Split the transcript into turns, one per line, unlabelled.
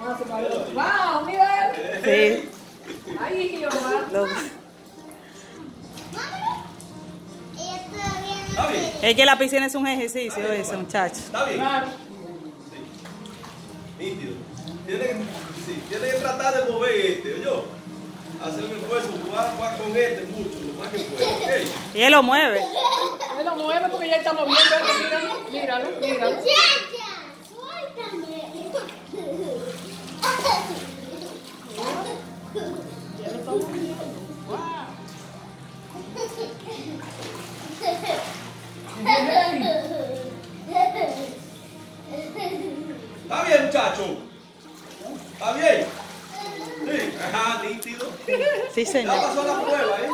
¡Wow, mira!
Sí.
¡Ay, Jehová!
¿Está bien?
Es que la piscina es un ejercicio ese, muchacho.
¿Está bien?
Claro.
Sí. Nítido. Tiene que tratar de mover este, ¿oyó? Hacer un esfuerzo, jugar con este mucho, lo más que pueda, ¿ok?
Y él lo mueve.
Él lo mueve porque ya está moviendo. Míralo, míralo, míralo.
¿Está bien, muchacho? ¿Está bien? Sí, ajá, nítido.
Sí,
Ya
señor.
pasó la prueba, ¿eh?